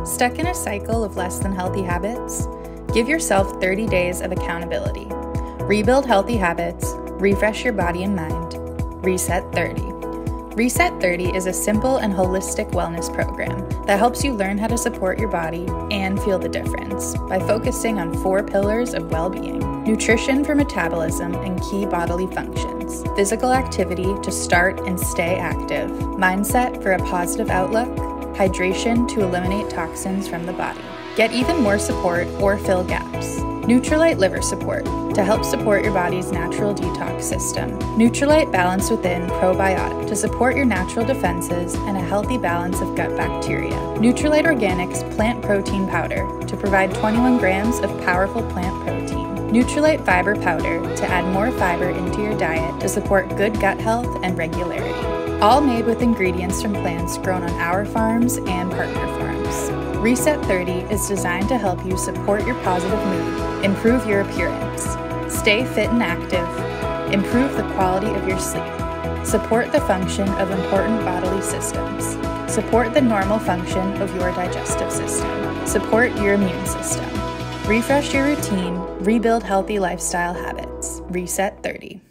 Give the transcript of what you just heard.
Stuck in a cycle of less than healthy habits? Give yourself 30 days of accountability. Rebuild healthy habits, refresh your body and mind. Reset 30. Reset 30 is a simple and holistic wellness program that helps you learn how to support your body and feel the difference by focusing on 4 pillars of well-being: nutrition for metabolism and key bodily functions, physical activity to start and stay active, mindset for a positive outlook, hydration to eliminate toxins from the body. Get even more support or fill gaps. Nutrilite Liver Support to help support your body's natural detox system. Nutrilite Balance Within Probiotic to support your natural defenses and a healthy balance of gut bacteria. Nutrilite Organics Plant Protein Powder to provide 21 grams of powerful plant protein. Nutrilite Fiber Powder to add more fiber into your diet to support good gut health and regularity. All made with ingredients from plants grown on our farms and partner farms. Reset 30 is designed to help you support your positive mood, improve your appearance, stay fit and active, improve the quality of your sleep, support the function of important bodily systems, support the normal function of your digestive system, support your immune system, refresh your routine, rebuild healthy lifestyle habits. Reset 30.